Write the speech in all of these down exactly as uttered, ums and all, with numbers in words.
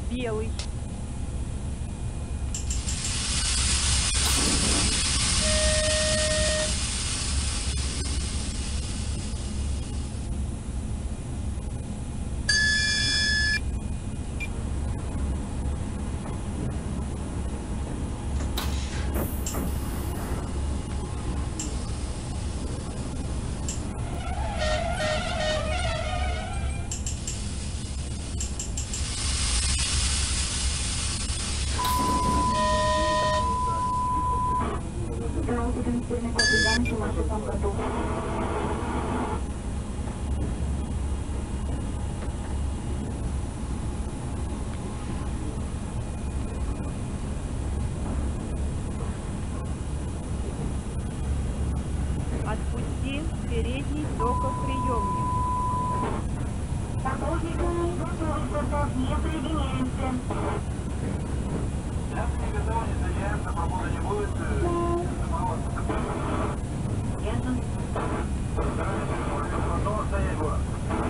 белый. Отпусти передний токоприемник. Не соединяемся. Я не готов, не соединяемся, погода не будет. Ясно. Готово стоять город.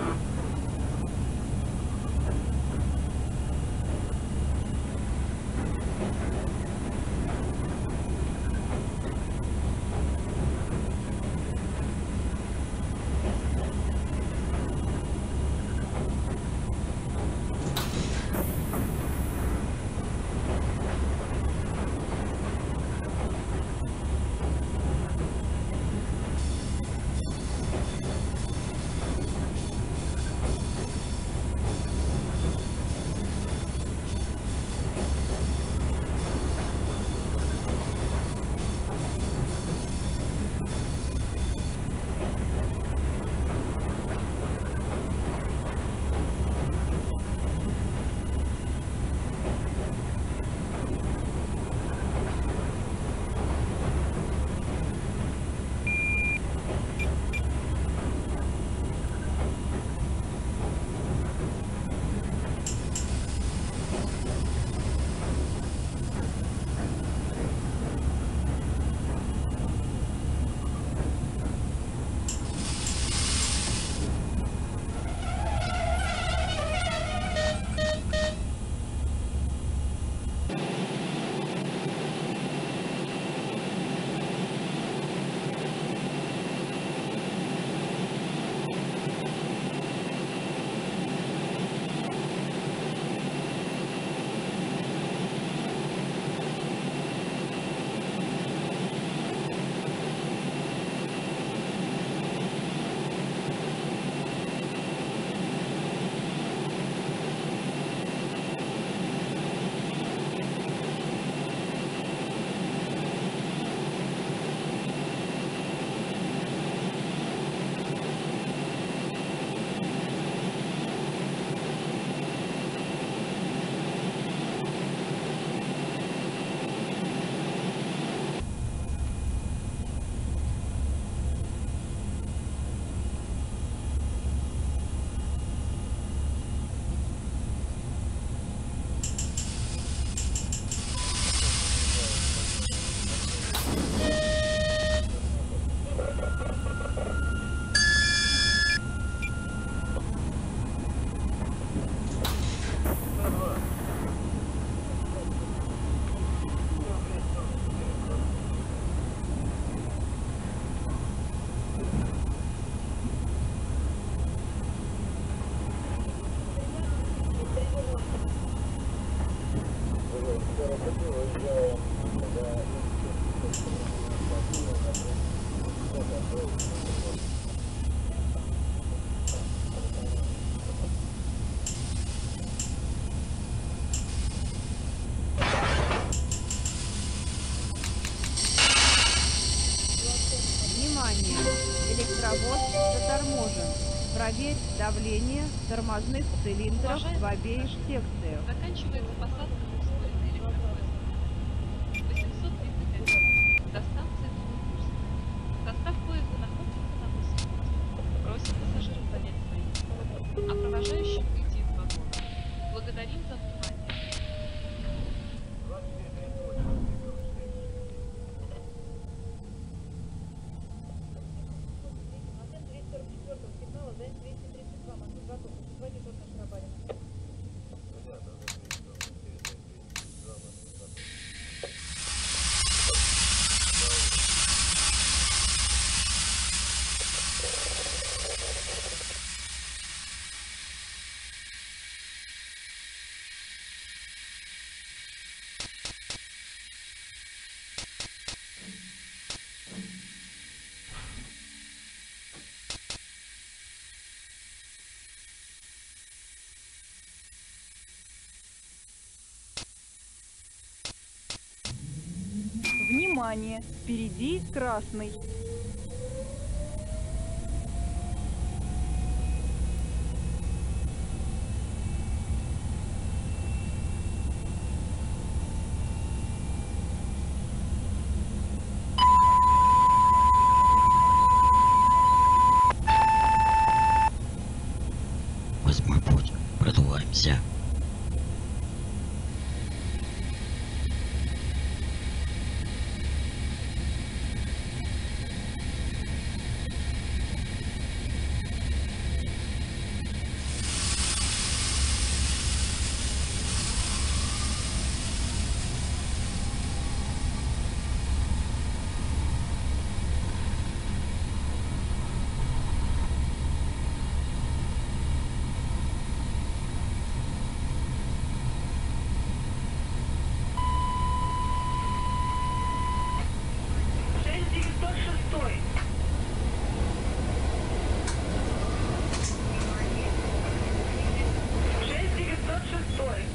Электровоз заторможен. Проверь давление тормозных цилиндров в обеих секциях. Заканчивается посадка на ускоренный электропоезд. восемьсот тридцать один. До станции Новокурск. Состав поезда находится на восемь. Просим пассажиров занять свои места, а провожающих выйти из вагона. Благодарим за внимание. двести тридцать два, готов. Водитель Шарабанин. Внимание! Впереди красный. Восьмой путь. Продуваемся. шесть девятьсот шесть. шесть девятьсот шесть.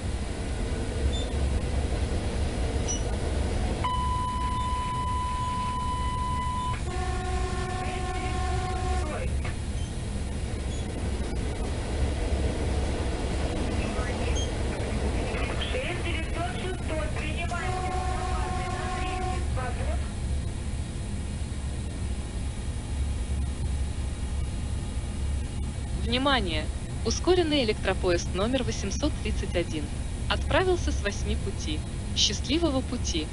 шесть девятьсот шесть. Принимаем информацию на третий свобод. Внимание! Ускоренный электропоезд номер восемьсот тридцать один отправился с восьми пути. Счастливого пути!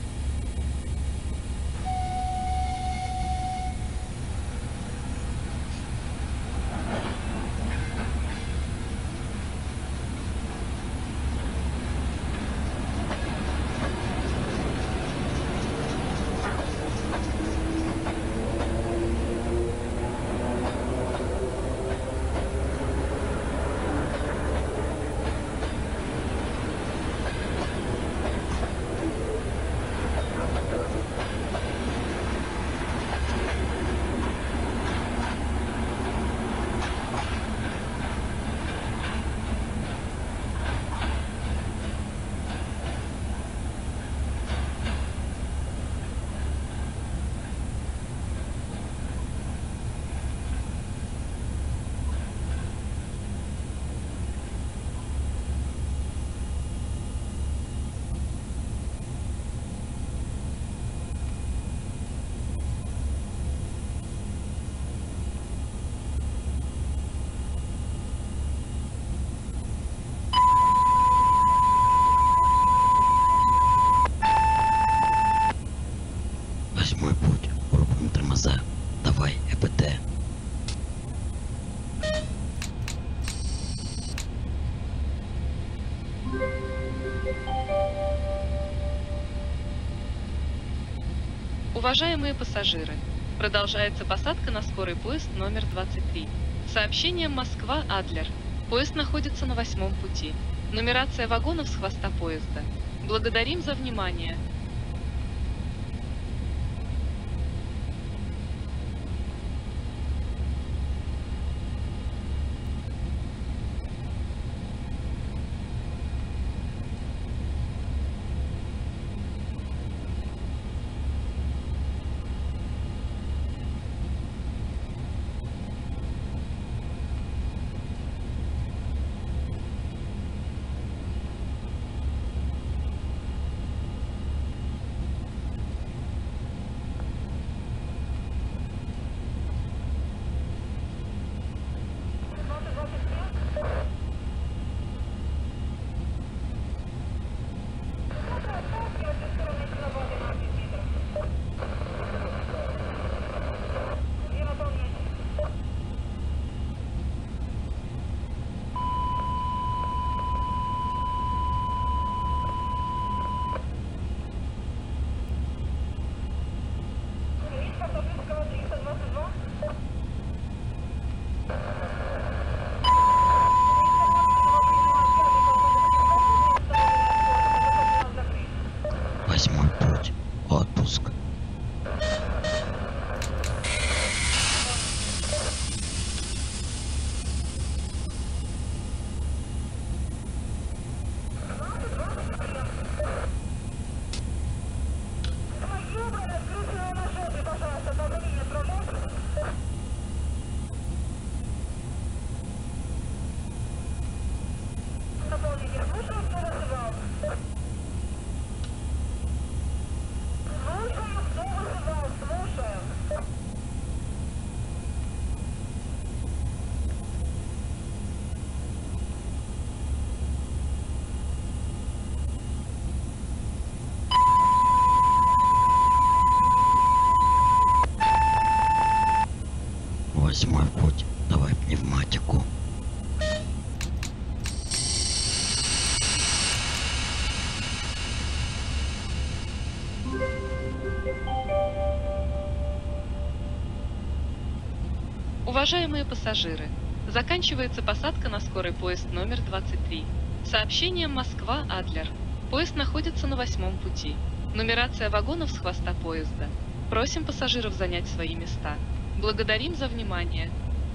Восьмой путь. Пробуем тормоза. Давай, ЭПТ. Уважаемые пассажиры, продолжается посадка на скорый поезд номер двадцать три. Сообщение Москва-Адлер. Поезд находится на восьмом пути. Нумерация вагонов с хвоста поезда. Благодарим за внимание. Уважаемые пассажиры, заканчивается посадка на скорый поезд номер двадцать три. Сообщение Москва-Адлер. Поезд находится на восьмом пути. Нумерация вагонов с хвоста поезда. Просим пассажиров занять свои места. Благодарим за внимание.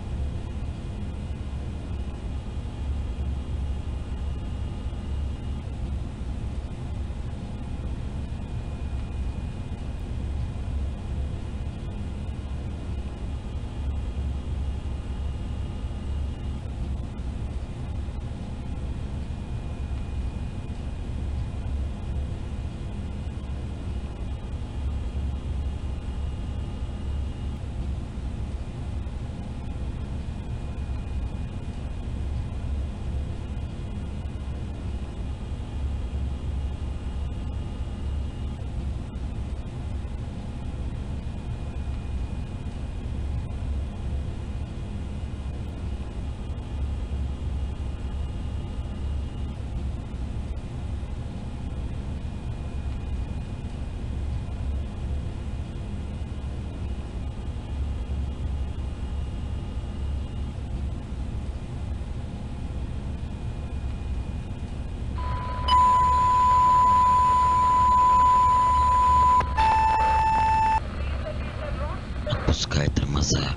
Отпускай тормоза.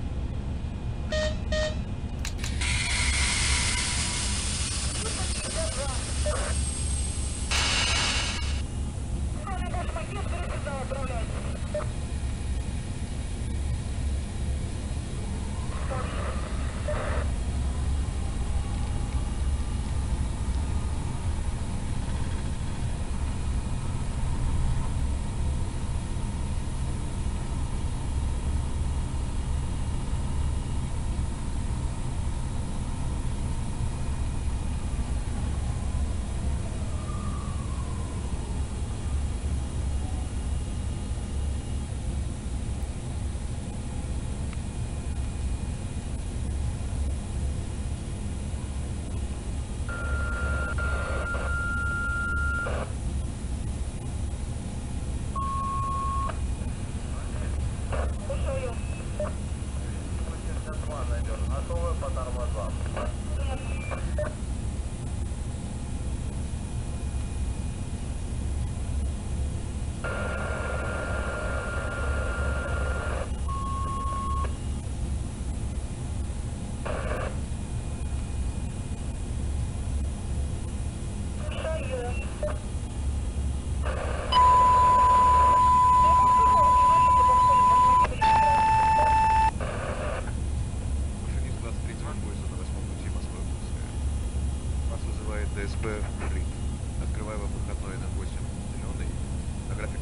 ДСП Флит. Открываю вам выходной на восемь зеленый. На график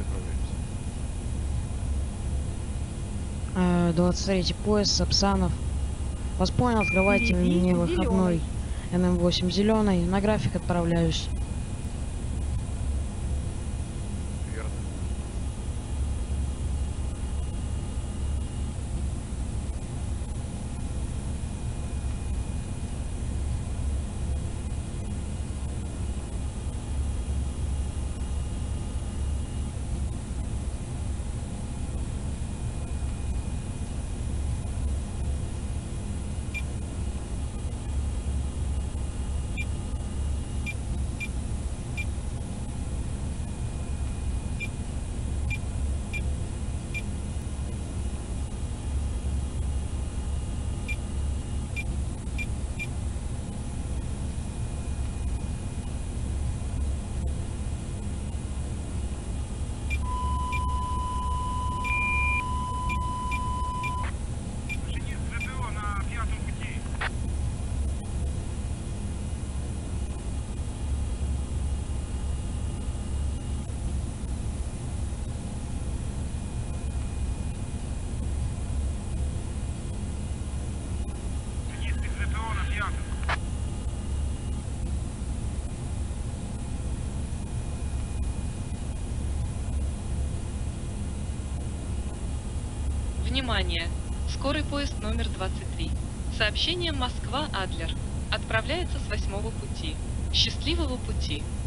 отправляемся. двадцать третий поезд, Сапсанов. Вас понял, открывайте Впереди мне выходной эн эм восемь зеленый. На график отправляюсь. Верно. Внимание! Скорый поезд номер двадцать три. Сообщение Москва-Адлер. Отправляется с восьмого пути. Счастливого пути!